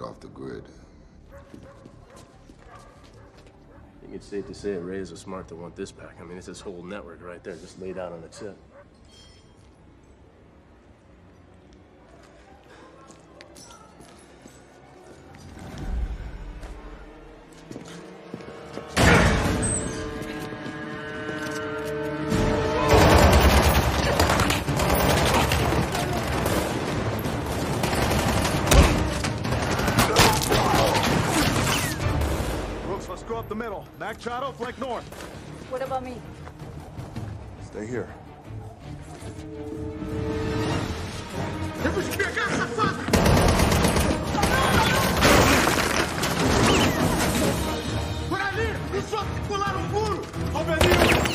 off the grid. I think it's safe to say Rays are smart to want this back. I mean, it's this whole network right there, just laid out on its head. Let's go up the middle. Machado, flank north. What about me? Stay here. Eu vou te pegar, safada! Por ali! Os outros pularam o muro! Alberio!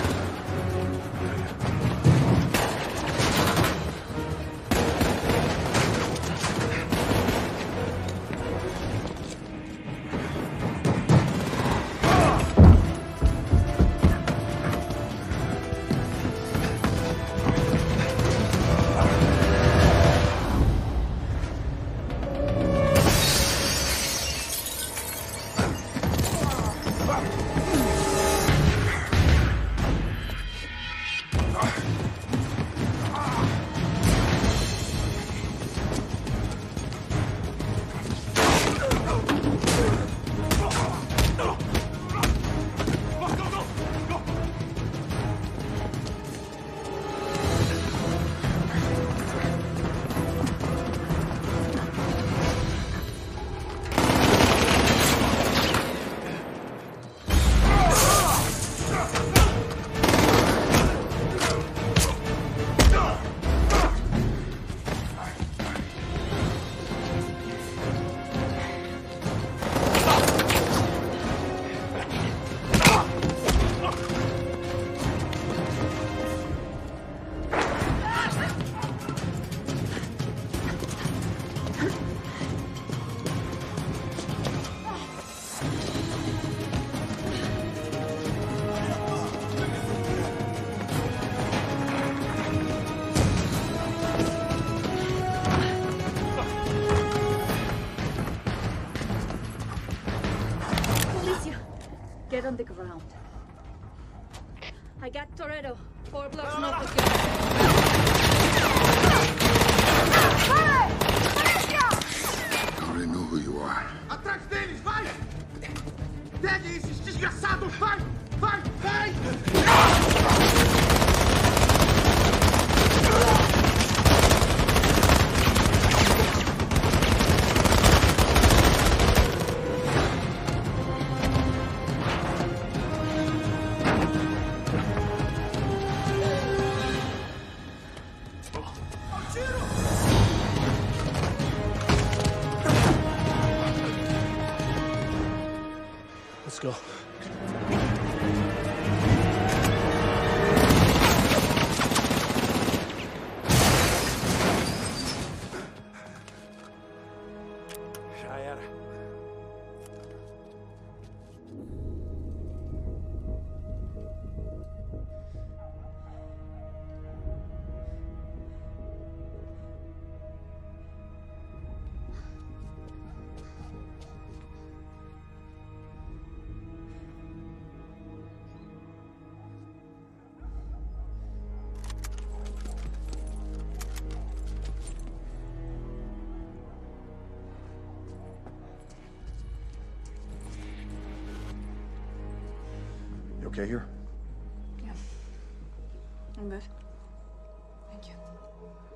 Get on the ground. I got Toretto. 4 blocks north of here. I already know who you are. Atrás deles, vai! Pegue esses desgraçados, vai! Vai, vai! Let's go. Já era. You okay here? Yeah. I'm good. Thank you.